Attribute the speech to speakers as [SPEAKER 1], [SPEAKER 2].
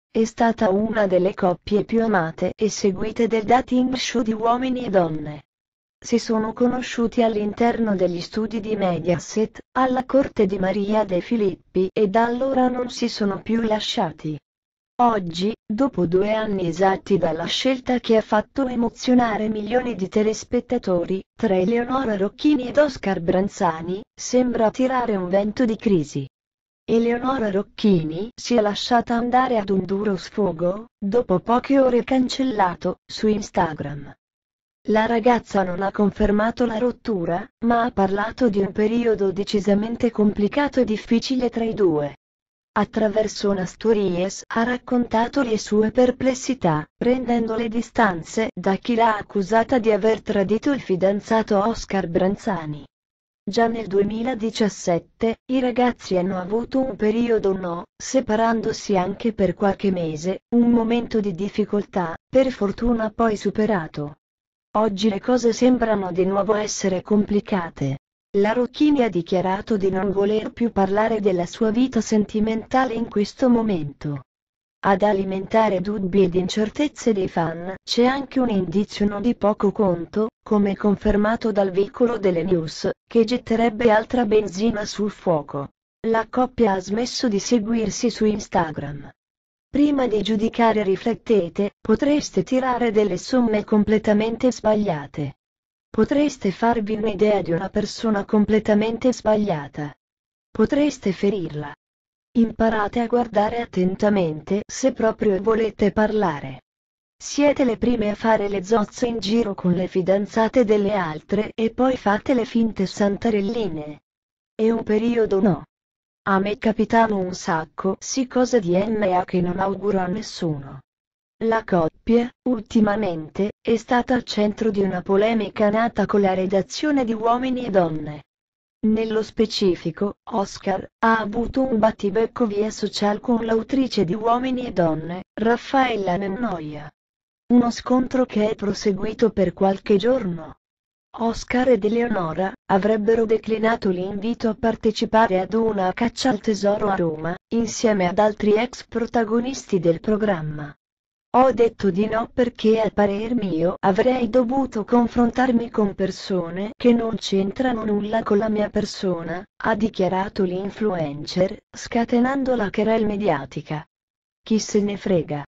[SPEAKER 1] è stata una delle coppie più amate e seguite del dating show di Uomini e Donne. Si sono conosciuti all'interno degli studi di Mediaset, alla corte di Maria De Filippi, e da allora non si sono più lasciati. Oggi, dopo 2 anni esatti dalla scelta che ha fatto emozionare milioni di telespettatori, tra Eleonora Rocchini ed Oscar Branzani, sembra tirare un vento di crisi. Eleonora Rocchini si è lasciata andare ad un duro sfogo, dopo poche ore cancellato, su Instagram. La ragazza non ha confermato la rottura, ma ha parlato di un periodo decisamente complicato e difficile tra i due. Attraverso una stories ha raccontato le sue perplessità, prendendo le distanze da chi l'ha accusata di aver tradito il fidanzato Oscar Branzani. Già nel 2017, i ragazzi hanno avuto un periodo no, separandosi anche per qualche mese, un momento di difficoltà, per fortuna poi superato. Oggi le cose sembrano di nuovo essere complicate. La Rocchini ha dichiarato di non voler più parlare della sua vita sentimentale in questo momento. Ad alimentare dubbi ed incertezze dei fan c'è anche un indizio non di poco conto, come confermato dal vicolo delle news, che getterebbe altra benzina sul fuoco. La coppia ha smesso di seguirsi su Instagram. Prima di giudicare riflettete, potreste tirare delle somme completamente sbagliate. Potreste farvi un'idea di una persona completamente sbagliata. Potreste ferirla. Imparate a guardare attentamente se proprio volete parlare. Siete le prime a fare le zozze in giro con le fidanzate delle altre e poi fate le finte santarelline. È un periodo no. A me capitano un sacco, sì, cose di MA che non auguro a nessuno. La coppia, ultimamente, è stata al centro di una polemica nata con la redazione di Uomini e Donne. Nello specifico, Oscar ha avuto un battibecco via social con l'autrice di Uomini e Donne, Raffaella Nennoia. Uno scontro che è proseguito per qualche giorno. Oscar ed Eleonora avrebbero declinato l'invito a partecipare ad una caccia al tesoro a Roma, insieme ad altri ex protagonisti del programma. Ho detto di no perché a parer mio avrei dovuto confrontarmi con persone che non c'entrano nulla con la mia persona, ha dichiarato l'influencer, scatenando la querel mediatica. Chi se ne frega.